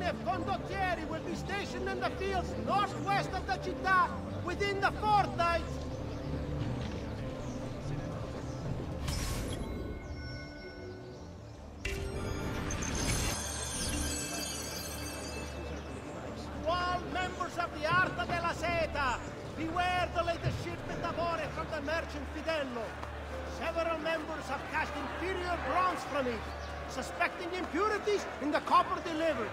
Legione of Condottieri will be stationed in the fields northwest of the città within the fortnight. All members of the Arta della Seta, beware the latest shipment of ore from the merchant Fidello. Several members have cast inferior bronze from it, suspecting impurities in the copper delivered.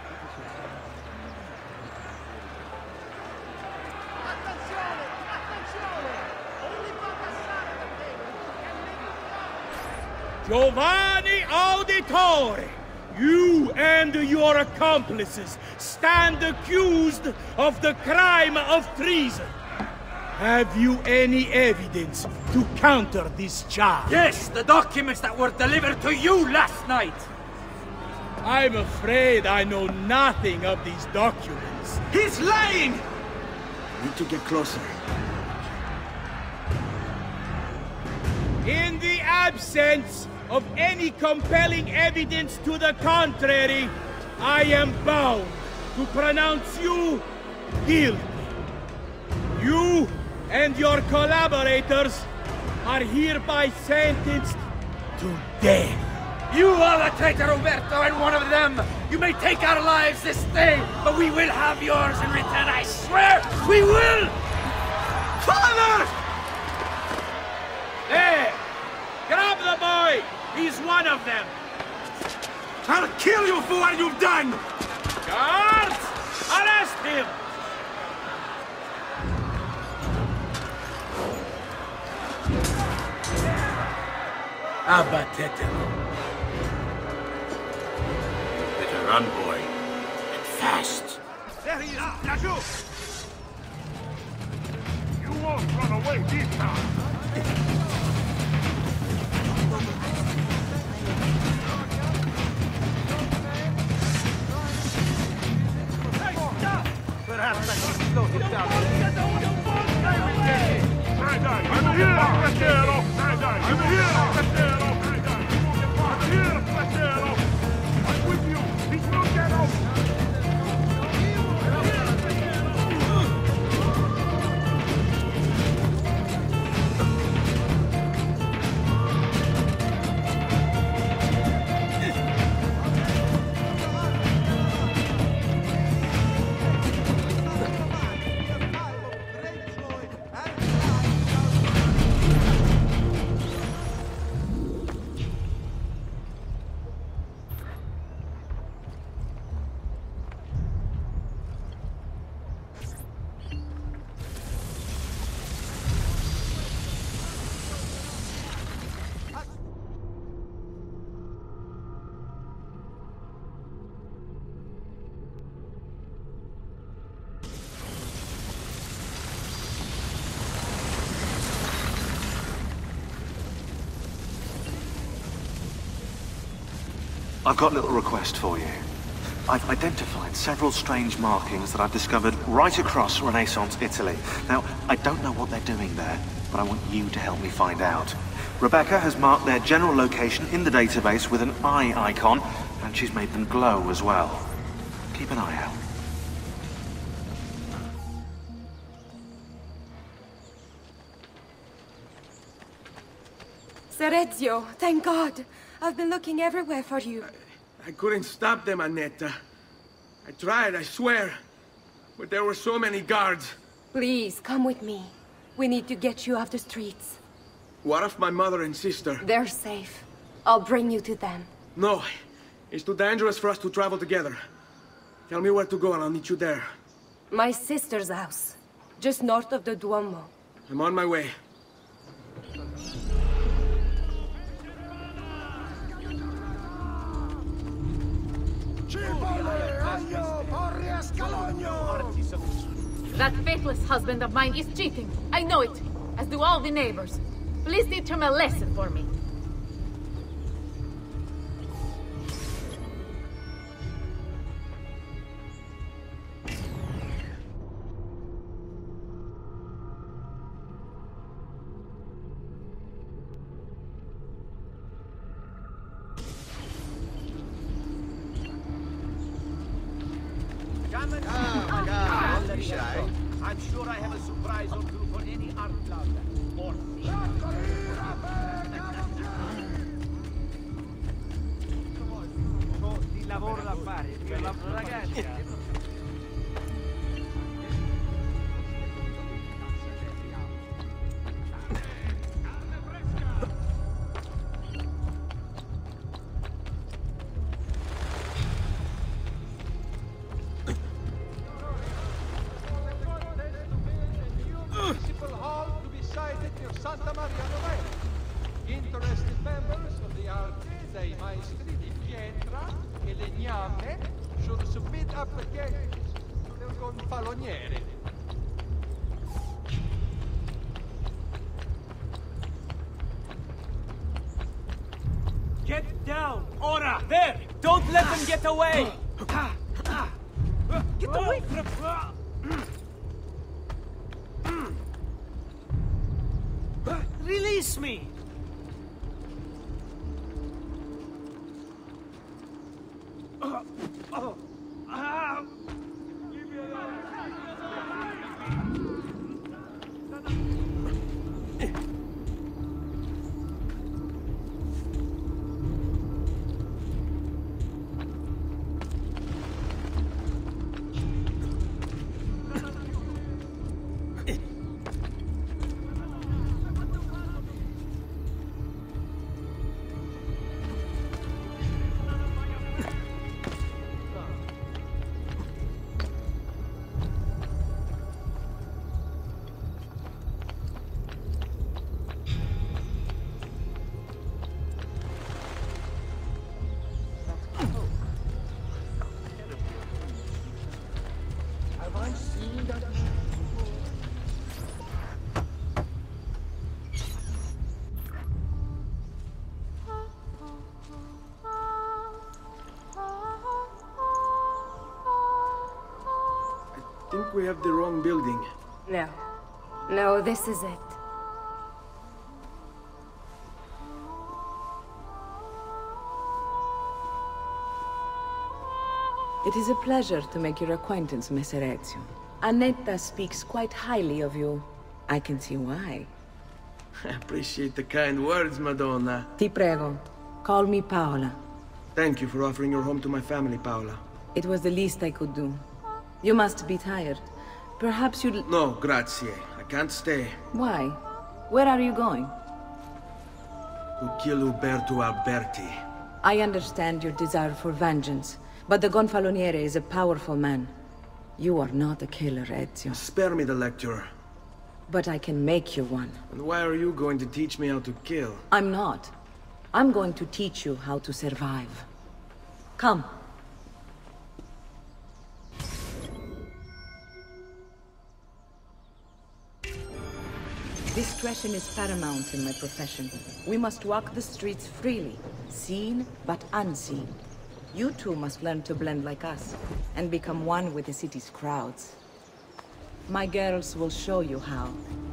Attenzione! Attenzione! Only Baldassare the payment can make it. Giovanni Auditore! You and your accomplices stand accused of the crime of treason. Have you any evidence to counter this charge? Yes, the documents that were delivered to you last night. I'm afraid I know nothing of these documents. He's lying! Need to get closer. In the absence of any compelling evidence to the contrary, I am bound to pronounce you guilty. You and your collaborators are hereby sentenced to death. You are the traitor, Roberto, and one of them! You may take our lives this day, but we will have yours in return, I swear! We will! Father! There! Grab the boy! He's one of them! I'll kill you for what you've done! Guards! Arrest him! Abatetelo. Better run, boy. And fast. There he is! Lajou! You won't run away this time! Perhaps I can slow him down. I'm here, Fratello! I'm here, Fratello! I'm here, Fratello! I'm with you! He will get out! I've got a little request for you. I've identified several strange markings that I've discovered right across Renaissance Italy. Now, I don't know what they're doing there, but I want you to help me find out. Rebecca has marked their general location in the database with an eye icon, and she's made them glow as well. Keep an eye out. Serezio, thank God. I've been looking everywhere for you. I couldn't stop them, Annetta. I tried, I swear. But there were so many guards. Please, come with me. We need to get you off the streets. What of my mother and sister? They're safe. I'll bring you to them. No. It's too dangerous for us to travel together. Tell me where to go and I'll meet you there. My sister's house. Just north of the Duomo. I'm on my way. That faithless husband of mine is cheating. I know it, as do all the neighbors. Please teach him a lesson for me. Don't be shy. I'm sure I have a surprise or two for any art club. Or di lavoro da fare per la ragazza. Santa Maria Novella. Interested members of the Arte dei Maestri di Pietra e Legname should submit applications per gonfaloniere. Get down! Ora! There! Don't let them get away! Get away from... Release me! I think we have the wrong building. No. No, this is it. It is a pleasure to make your acquaintance, Messer Ezio. Annetta speaks quite highly of you. I can see why. I appreciate the kind words, Madonna. Ti prego, call me Paola. Thank you for offering your home to my family, Paola. It was the least I could do. You must be tired. Perhaps you'd... No, grazie. I can't stay. Why? Where are you going? To kill Uberto Alberti. I understand your desire for vengeance, but the Gonfaloniere is a powerful man. You are not a killer, Ezio. Spare me the lecture. But I can make you one. And why are you going to teach me how to kill? I'm not. I'm going to teach you how to survive. Come. Discretion is paramount in my profession. We must walk the streets freely, seen but unseen. You too must learn to blend like us, and become one with the city's crowds. My girls will show you how.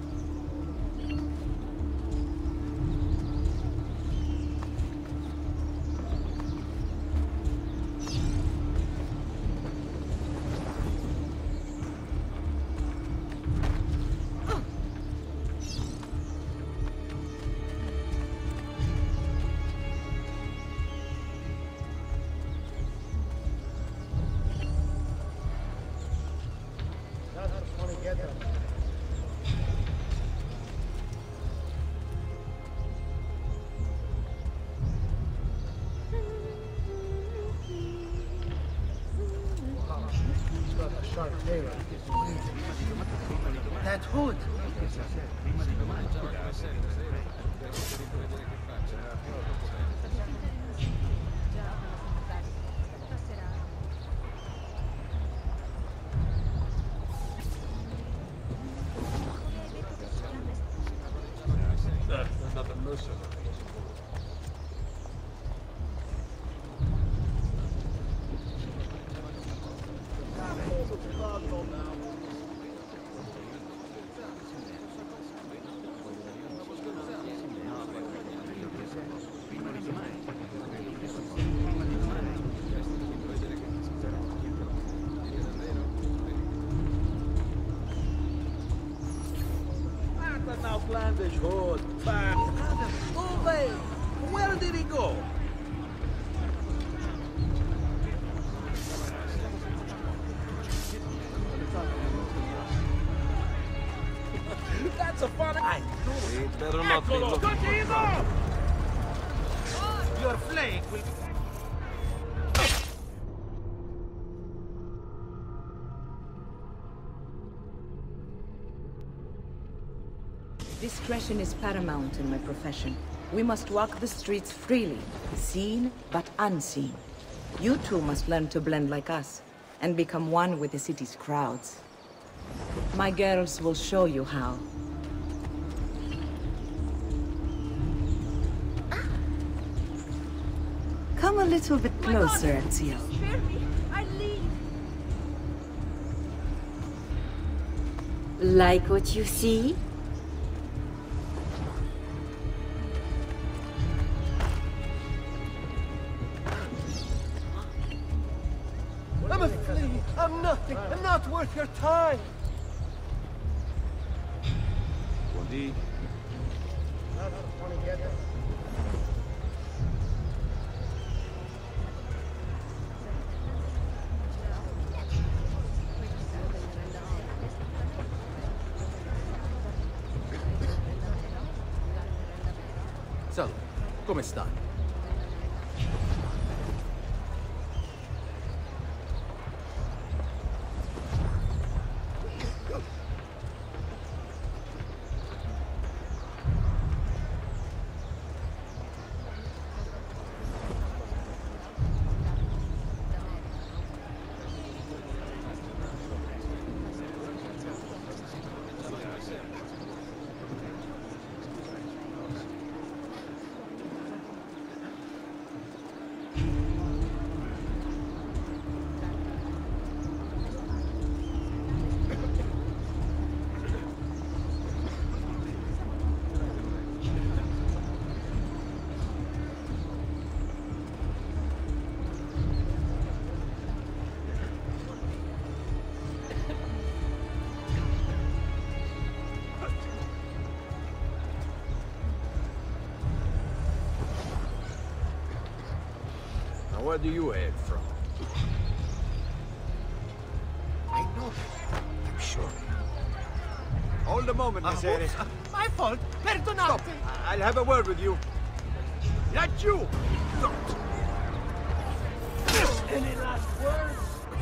That hood! outlandish hood. Ove! Where did he go? That's a fun... I know. It better not be looking for trouble. Your flake will... Discretion is paramount in my profession. We must walk the streets freely, seen but unseen. You too must learn to blend like us, and become one with the city's crowds. My girls will show you how. Come a little bit closer, Ezio. Spare me. I leave. Like what you see? I'm a flea. I'm nothing. I'm not worth your time. Buondì. Salve, come stai? Where do you head from? I know. I'm sure. Hold a moment, Messere. My fault. Perdonate. Stop. I'll have a word with you. Not you! Don't. Any last words?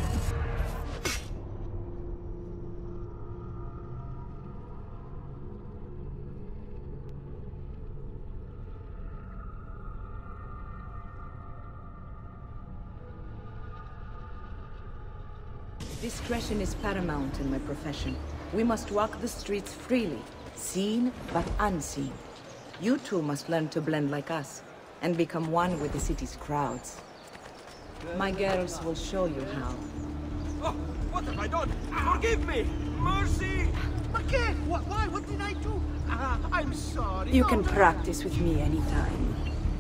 Discretion is paramount in my profession. We must walk the streets freely, seen but unseen. You too must learn to blend like us, and become one with the city's crowds. My girls will show you how. Oh, what have I done? Forgive me! Mercy! Okay, why? What did I do? I'm sorry. You can practice with me anytime.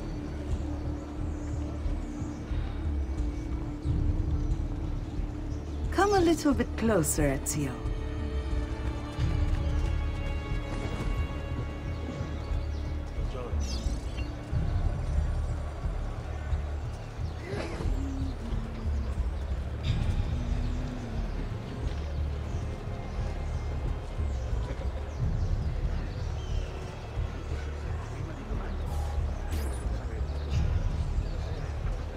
Come a little bit closer, Ezio.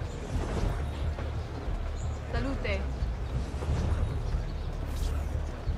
Salute.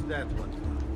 that one?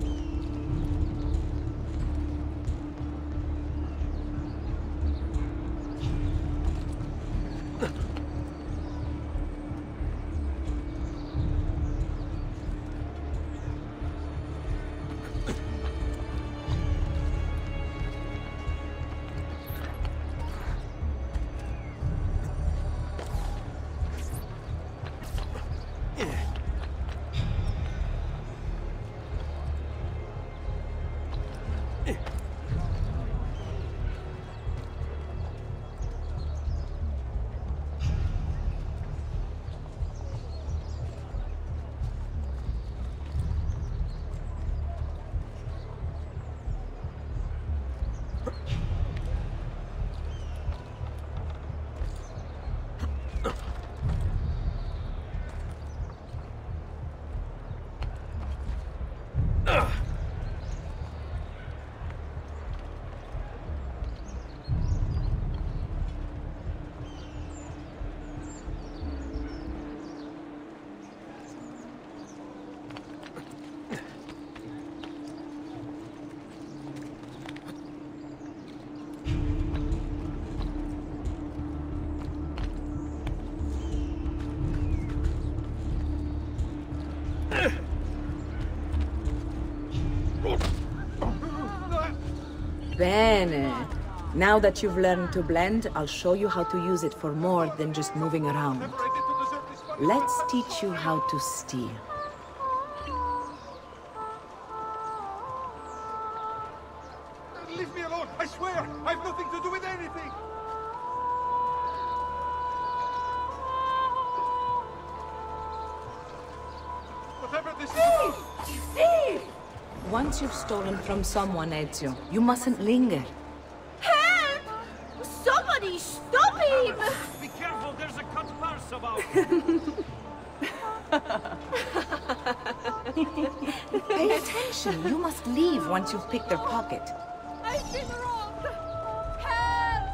Bene. Now that you've learned to blend, I'll show you how to use it for more than just moving around. Let's teach you how to steal. Leave me alone! I swear! I've nothing to do with anything! Whatever this is... Thief! Once you've stolen from someone, Ezio, you mustn't linger. Help! Somebody stop him! Be careful, there's a cut purse about. Pay attention. You must leave once you've picked their pocket. I've been robbed! Help!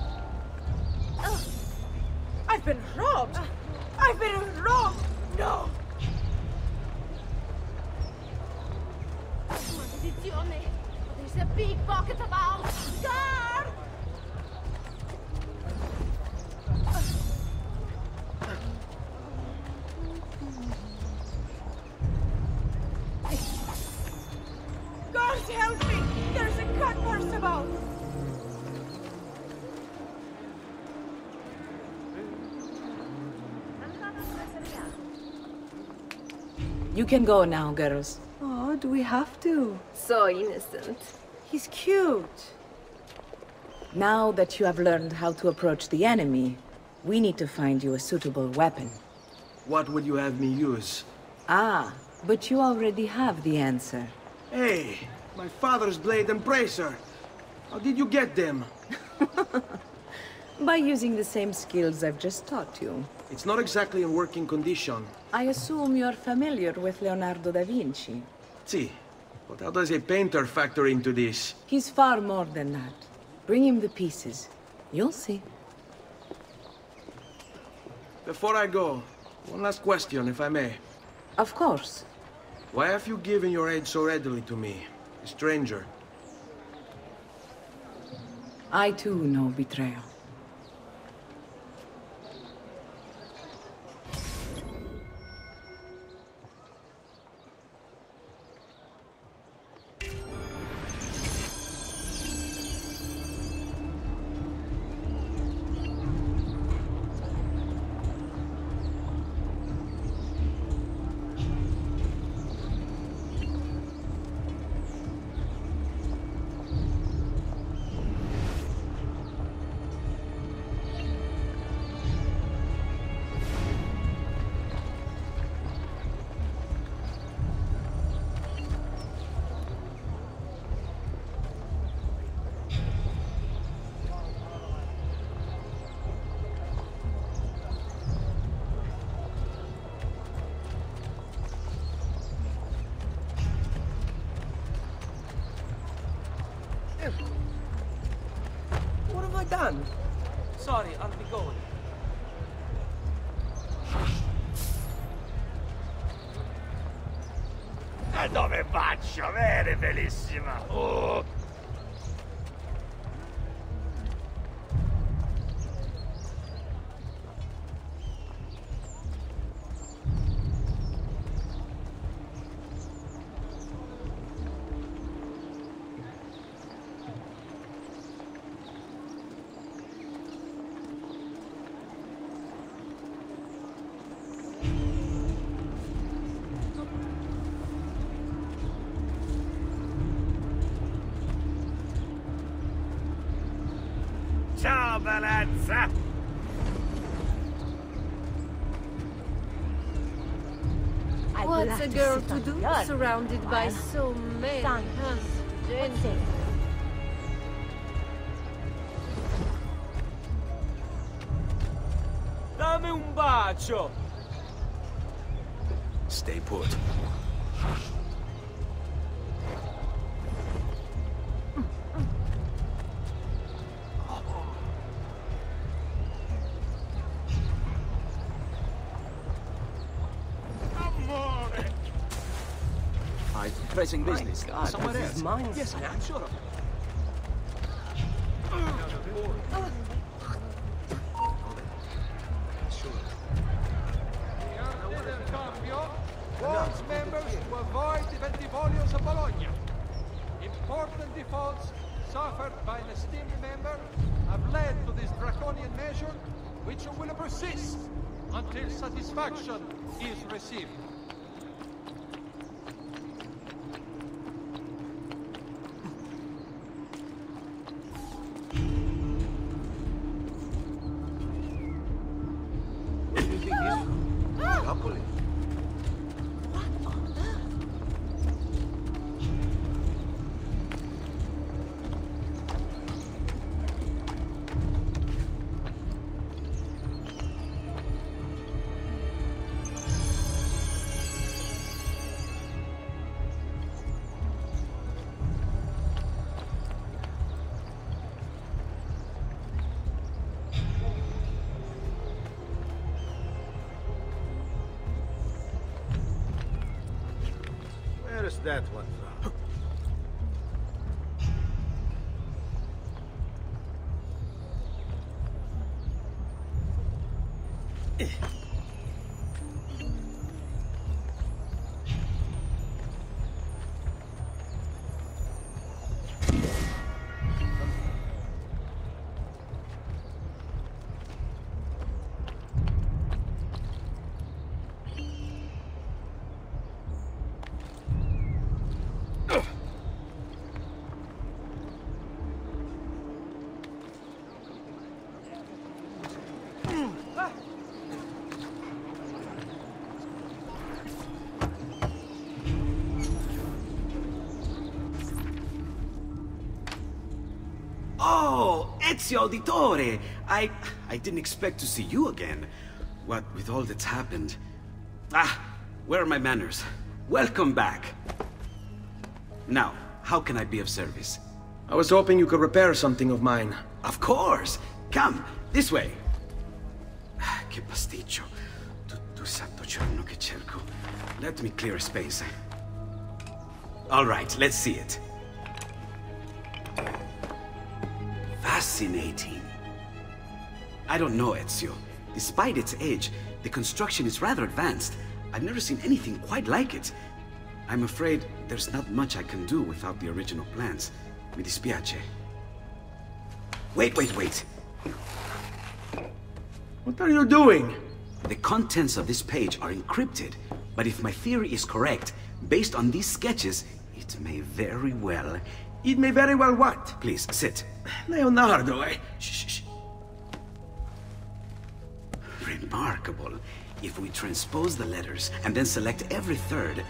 I've been robbed! I've been robbed! No! Maledizione! There's a big pocket about! Guard! Guards, help me! There's a cut purse about! You can go now, girls. Oh, do we have to? So innocent. He's cute. Now that you have learned how to approach the enemy, we need to find you a suitable weapon. What would you have me use? Ah, but you already have the answer. Hey, my father's blade and bracer. How did you get them? By using the same skills I've just taught you. It's not exactly in working condition. I assume you're familiar with Leonardo da Vinci. See, but how does a painter factor into this? He's far more than that. Bring him the pieces. You'll see. Before I go, one last question, if I may. Of course. Why have you given your aid so readily to me, a stranger? I too know betrayal. What have I done? Sorry, I'll be going. And a bacio, vero, bellissima? Oh. Ciao, bellezza! What's a girl to do surrounded by so many handsome? Dammi un bacio! Stay put. Pressing business. God, Somewhere this else. is mine. Yes, I'm sure of it. The Arte del Cambio warns members to avoid the Ventivolios of Bologna. Important defaults suffered by an esteemed member have led to this draconian measure, which will persist until satisfaction is received. Where's that one from? Oh, Ezio Auditore! I didn't expect to see you again. What with all that's happened. Ah, where are my manners? Welcome back. Now, how can I be of service? I was hoping you could repair something of mine. Of course! Come, this way! Che pasticcio. Tutto santo giorno che cerco. Let me clear a space. All right, let's see it. Fascinating. I don't know, Ezio. Despite its age, the construction is rather advanced. I've never seen anything quite like it. I'm afraid there's not much I can do without the original plans. Mi dispiace. Wait. What are you doing? The contents of this page are encrypted, but if my theory is correct, based on these sketches, it may very well... It may very well what? Please, sit. Leonardo, Shh. Remarkable. If we transpose the letters and then select every third...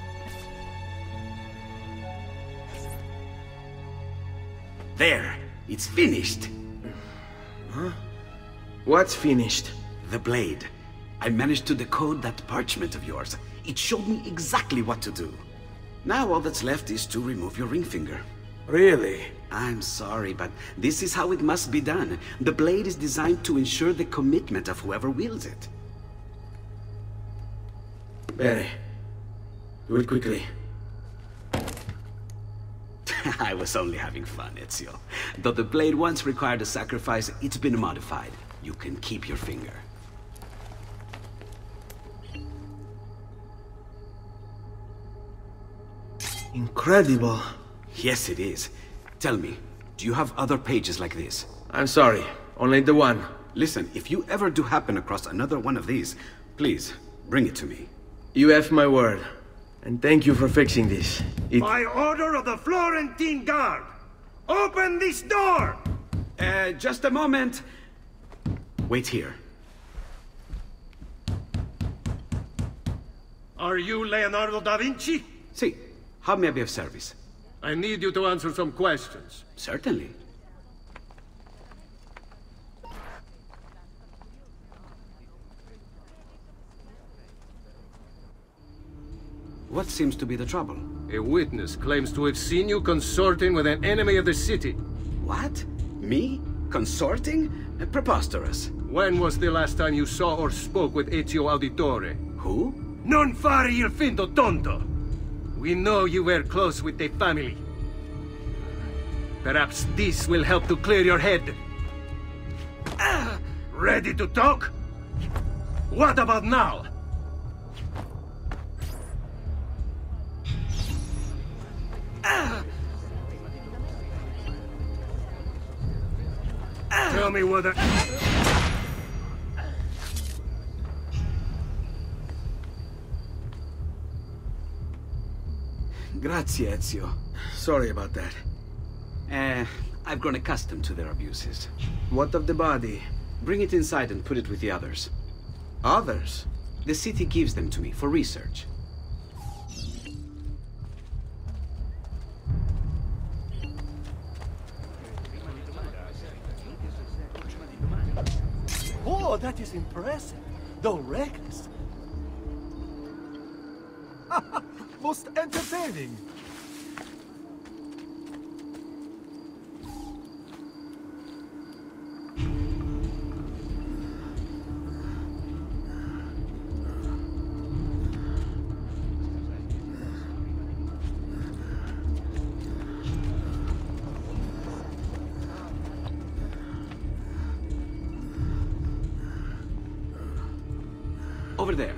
There! It's finished! Huh? What's finished? The blade. I managed to decode that parchment of yours. It showed me exactly what to do. Now all that's left is to remove your ring finger. Really? I'm sorry, but this is how it must be done. The blade is designed to ensure the commitment of whoever wields it. Bene. Do it quickly. I was only having fun, Ezio. Though the blade once required a sacrifice, it's been modified. You can keep your finger. Incredible. Yes, it is. Tell me, do you have other pages like this? I'm sorry, only the one. Listen, if you ever do happen across another one of these, please, bring it to me. You have my word. And thank you for fixing this. By order of the Florentine Guard! Open this door! Just a moment. Wait here. Are you Leonardo da Vinci? Si. How may I be of service? I need you to answer some questions. Certainly. What seems to be the trouble? A witness claims to have seen you consorting with an enemy of the city. What? Me? Consorting? Preposterous. When was the last time you saw or spoke with Ezio Auditore? Who? Non fare il finto tonto! We know you were close with the family. Perhaps this will help to clear your head. Ready to talk? What about now? Tell me whether... Grazie, Ezio. Sorry about that. I've grown accustomed to their abuses. What of the body? Bring it inside and put it with the others. Others? The city gives them to me for research. Oh, that is impressive, though reckless. Most entertaining. Over there.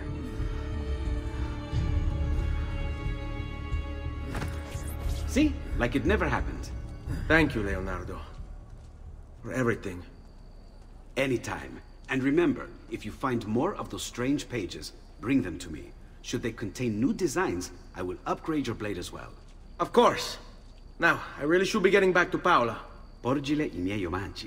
See? Like it never happened. Thank you, Leonardo. For everything. Anytime. And remember, if you find more of those strange pages, bring them to me. Should they contain new designs, I will upgrade your blade as well. Of course. Now, I really should be getting back to Paola. Porgile I miei omaggi.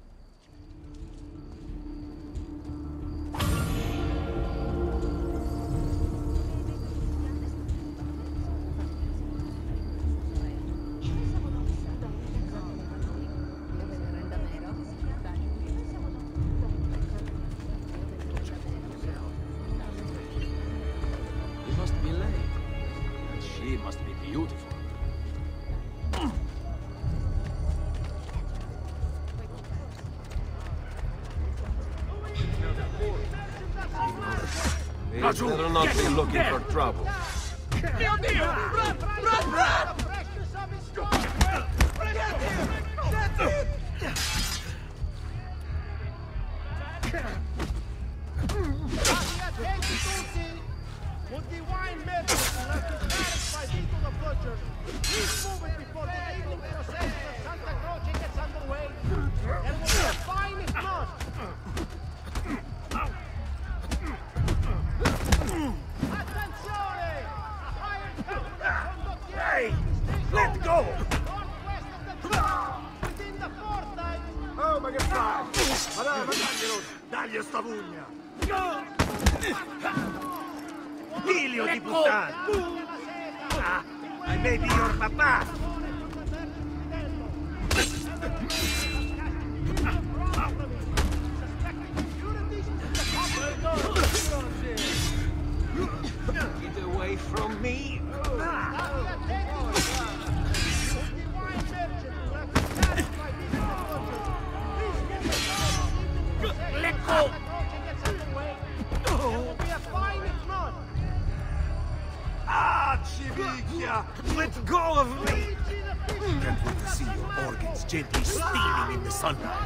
They better not be looking for trouble. Mio Dio! Run! Run! Run! Would the wine merchant like to satisfy Vito the Butcher? Please move it before the evening procession of Santa Croce gets underway. There will be a fine if not. Hey! Let go! Oh, ma che fai? Ma dai, dagli sta pugna! Figlio di puttana! Ah, I may be your papa! Get away from me! Let go! There will be a fine if not. Ah, Chibi! Let go of me! Can't wait to see your organs gently steaming in the sunlight.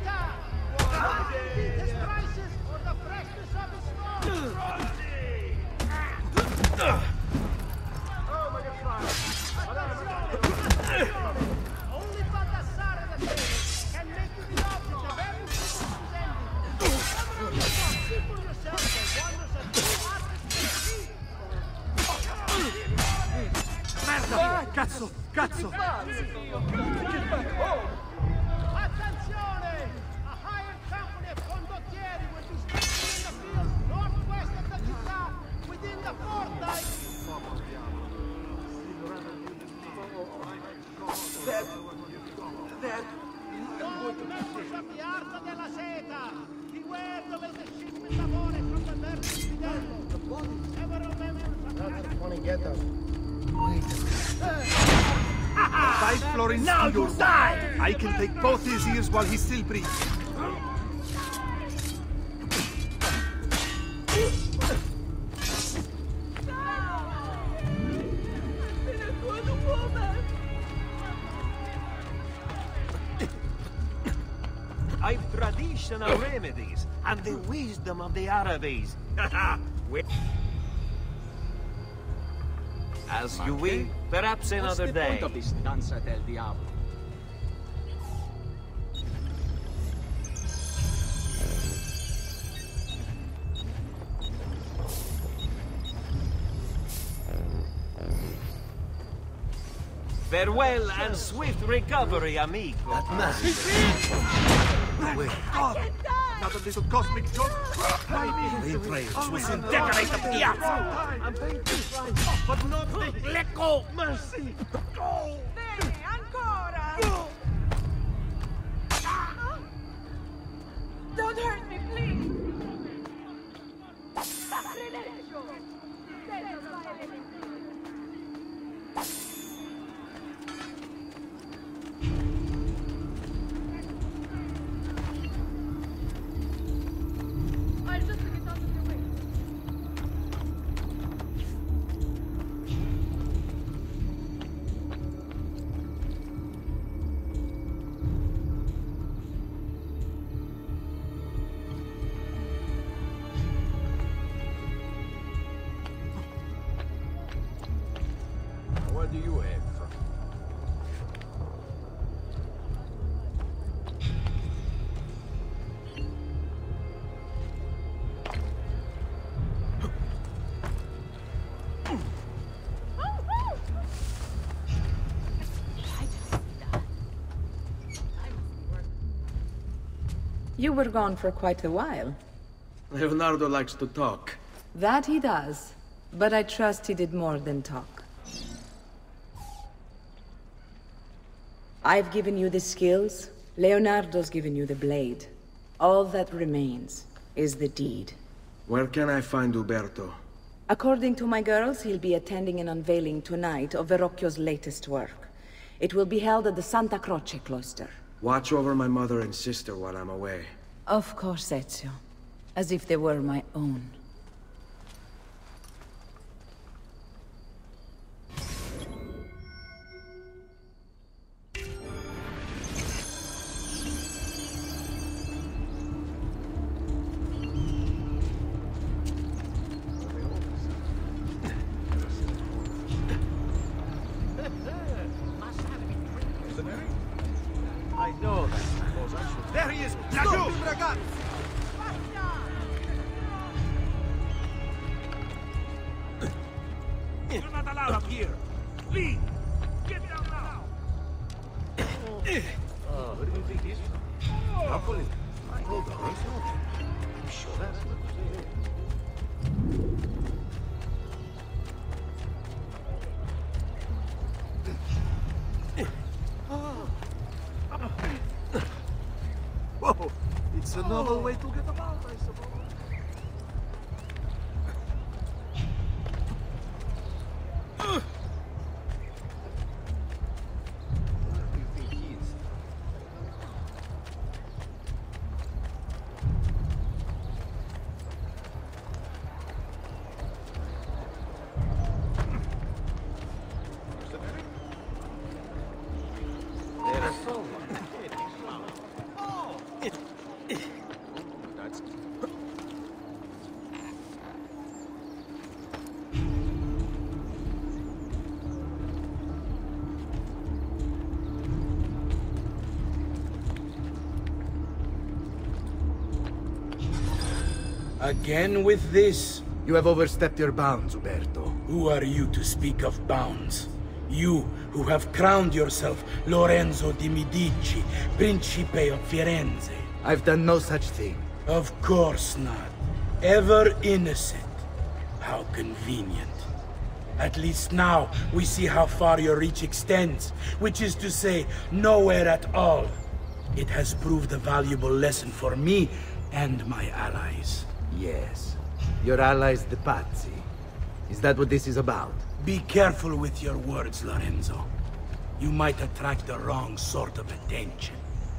Cazzo! Cazzo! Attenzione! A hired company of condottieri will be stationed in the fields northwest of the città, within the fortnight. All members of the Arta della Seta, beware the latest shipment of ore from the merchant Fidello. Several members of Five florins now you die! I can take both his ears while he still breathes. I've traditional remedies and the wisdom of the Arabes. As you will, perhaps another day. What's the point of this danza del diablo? Farewell and swift recovery, amigo. Wait, God! Not a little cosmic joke? We pray will decorate the piazza. I'm paying this line, but not the... Let go! Mercy! Go! Bene, ancora! Go! Don't hurt me, please! Sacrilegio! Senza violence. I'll just get out of your way. What do you have? You were gone for quite a while. Leonardo likes to talk. That he does. But I trust he did more than talk. I've given you the skills. Leonardo's given you the blade. All that remains is the deed. Where can I find Uberto? According to my girls, he'll be attending an unveiling tonight of Verrocchio's latest work. It will be held at the Santa Croce cloister. Watch over my mother and sister while I'm away. Of course, Ezio. As if they were my own. I know that. There he is! Laggiù! Ragazzi! You're not allowed up here! Leave! Get down now! Where do you think he's from? Napoli? Hold on, I'm sure that's what they did. Whoa! It's a novel way to get about, I suppose. Where do you think he is? Again with this? You have overstepped your bounds, Uberto. Who are you to speak of bounds? You, who have crowned yourself Lorenzo di Medici, Principe of Firenze. I've done no such thing. Of course not. Ever innocent. How convenient. At least now, we see how far your reach extends, which is to say, nowhere at all. It has proved a valuable lesson for me and my allies. Yes. Your allies, the Pazzi. Is that what this is about? Be careful with your words, Lorenzo. You might attract the wrong sort of attention.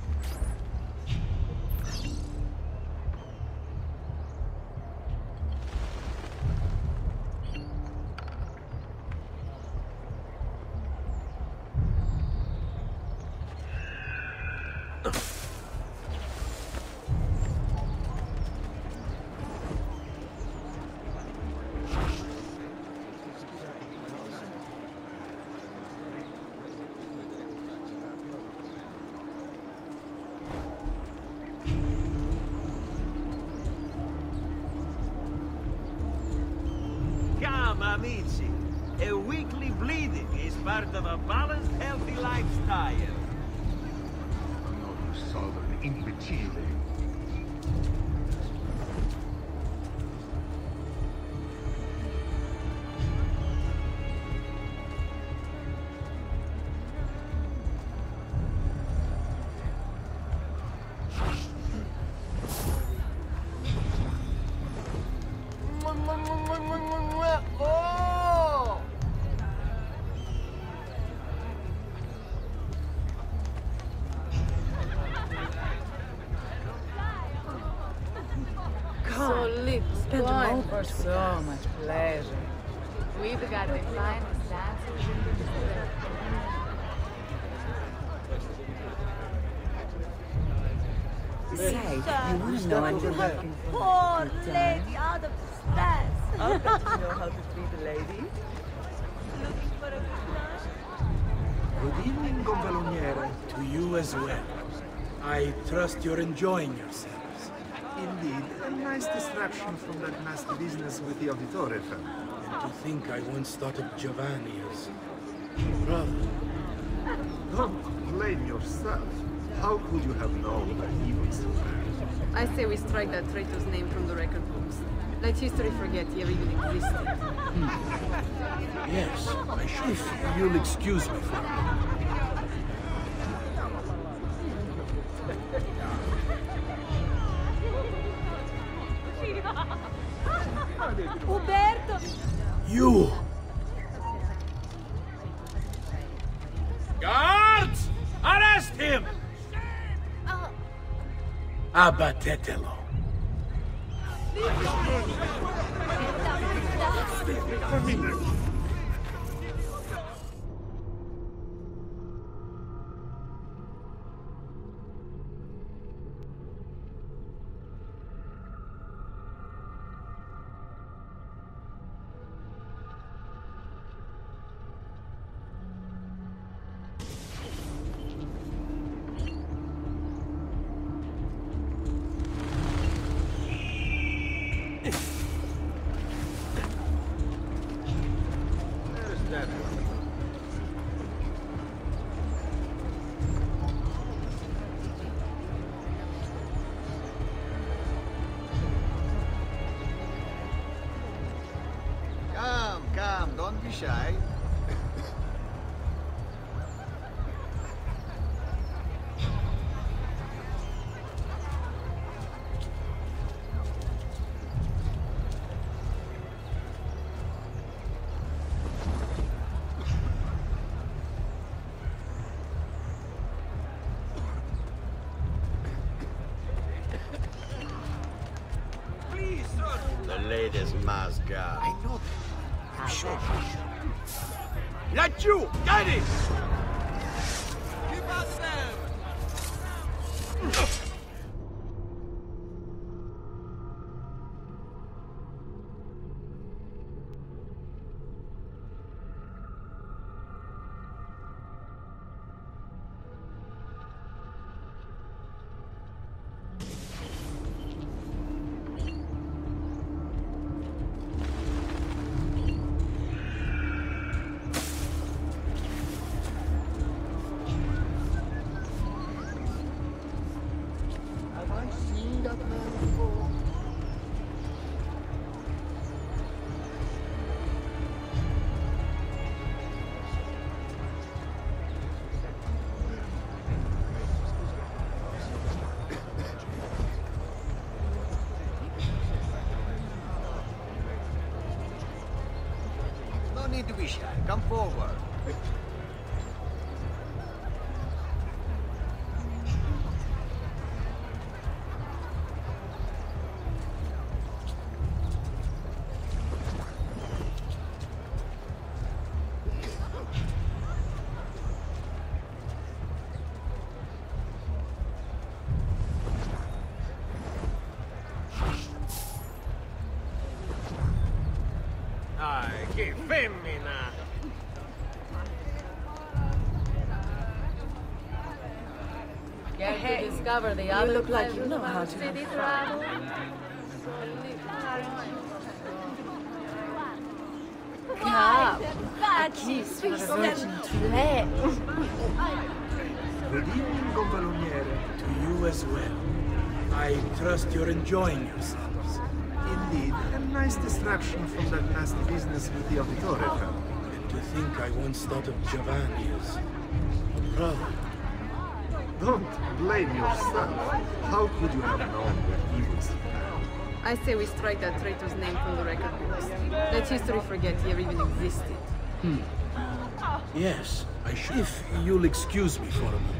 Amici, a weekly bleeding is part of a balanced, healthy lifestyle. No, you southern imbecile. So much pleasure. We've got the finest dancers in the Say, you want to know what you're looking for? Poor lady out of stress. I'll bet you know how to treat a lady. Looking for a good Good evening, Gonfaloniere. To you as well. I trust you're enjoying yourselves. Indeed, a nice distraction from that nasty business with the Auditore family. And to think I once thought of Giovanni as brother. Don't blame yourself. How could you have known that he was so bad? I say we strike that traitor's name from the record books. Let history forget he ever even existed. Yes, I should. If you'll excuse me for a moment. Uberto! You! Guards! Arrest him! Abbatetelo. Come, don't be shy. Please, sir. The latest mask guy. I know. I'm sure. Let you get it! Keep us there! No need to be shy. Come forward. Che femmina! Care to discover the You other look like you pleasures know of how our to city have travel? Come, a kiss for a virgin today. Good evening, Gonfaloniere. To you as well. I trust you're enjoying yourselves. Indeed, a nice distraction from that nasty business with the Auditore family. And to think I once thought of Giovanni as a brother. Don't blame yourself. How could you have known what he was like? I say we strike that traitor's name from the record books. Let history forget he ever even existed. Yes, I should. If you'll excuse me for a moment.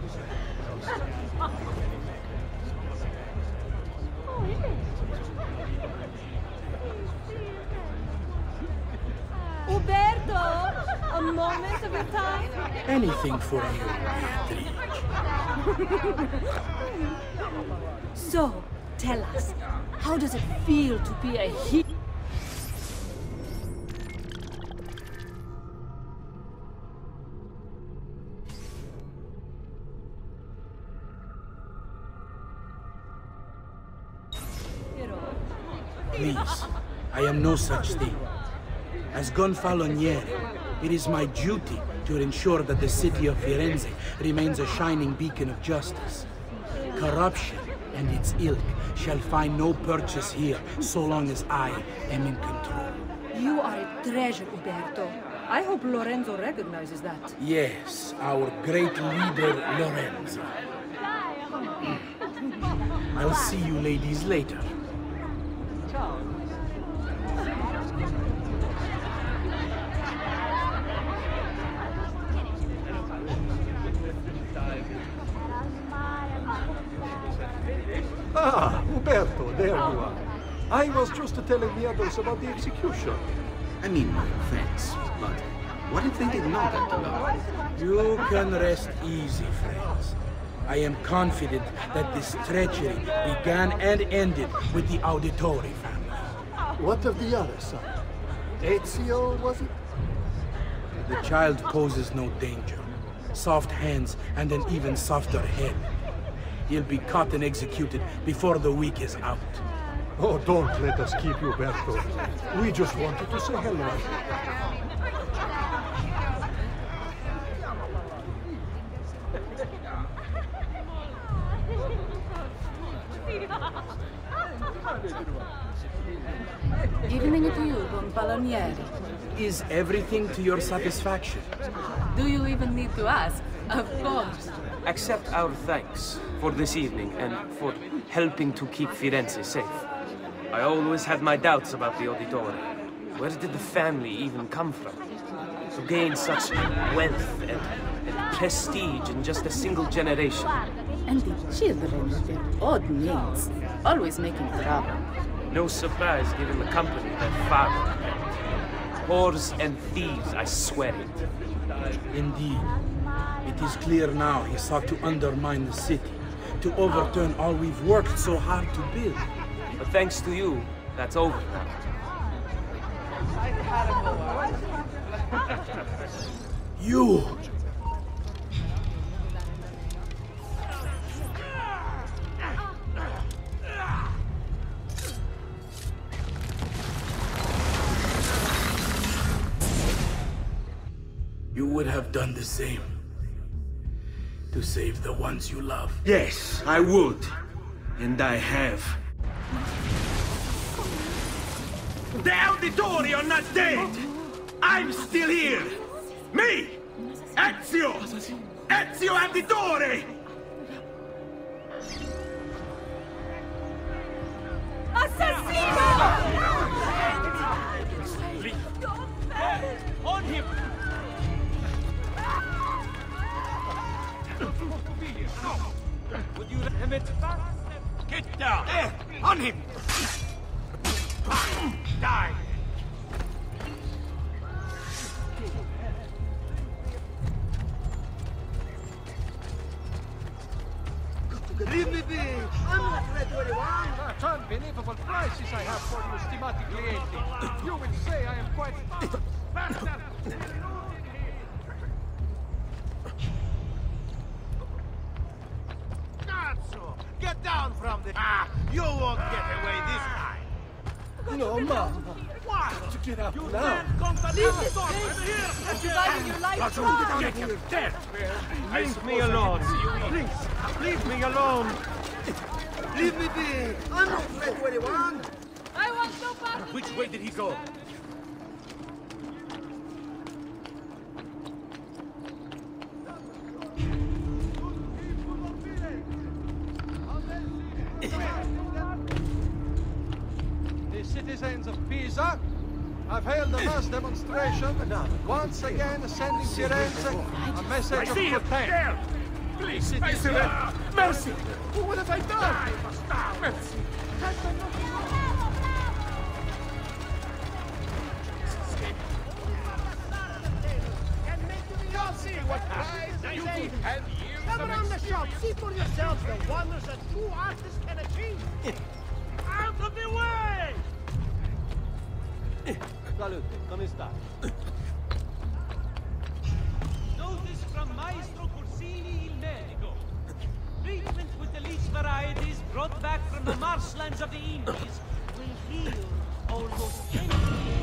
Uberto! A moment of your time? Anything for you, Beatrice. So, tell us, how does it feel to be a hero? Please, I am no such thing. As Gonfaloniere, it is my duty to ensure that the city of Firenze remains a shining beacon of justice. Corruption and its ilk shall find no purchase here so long as I am in control. You are a treasure, Uberto. I hope Lorenzo recognizes that. Yes, our great leader, Lorenzo. I'll see you ladies later. Ah, Uberto, there you are. I was just telling the others about the execution. I mean, no offense, but what if they did not act alone? You can rest easy, friends. I am confident that this treachery began and ended with the Auditore family. What of the other son? Ezio, was it? The child poses no danger. Soft hands and an even softer head. He'll be caught and executed before the week is out. Oh, don't let us keep you, Berto. We just wanted to say hello. Evening to you, Gonfaloniere. Is everything to your satisfaction? Do you even need to ask? Of course. Accept our thanks for this evening and for helping to keep Firenze safe. I always had my doubts about the Auditore. Where did the family even come from? To gain such wealth and prestige in just a single generation. And the children with their odd names, always making trouble. No surprise given the company their father kept. Whores and thieves, I swear it. Indeed. It is clear now he sought to undermine the city, to overturn all we've worked so hard to build. But thanks to you, that's over now. You! You would have done the same. To save the ones you love. Yes, I would. And I have. The Auditore are not dead! I'm still here! Me! Ezio! Ezio Auditore! Assassino! On him! Die! Leave me be! I'm not threat to anyone! Such unbelievable prices I have for you, stimati clienti. You will say I am quite... Bastard! Cazzo! Get down from the... Ah! You won't get away this time! No, Mom. Why? To get out You now. can't come to Leave this this place! You're dividing your life. Get him dead! Leave me alone! Please! Leave me alone! Leave me be! I'm not threat to anyone! I want no part of Which way did he go? The citizens of Pisa have held a mass demonstration, once again sending Firenze a message of protest. Please, Mercy! What have I done? Mercy! You'll see what prize you could have years Come around the shop, see for yourselves the wonders that true artists can achieve. Out of the way! Salute, come sta? Notice from Maestro Corsini il Medico. Treatment with the leech varieties brought back from the marshlands of the Indies will heal almost anything.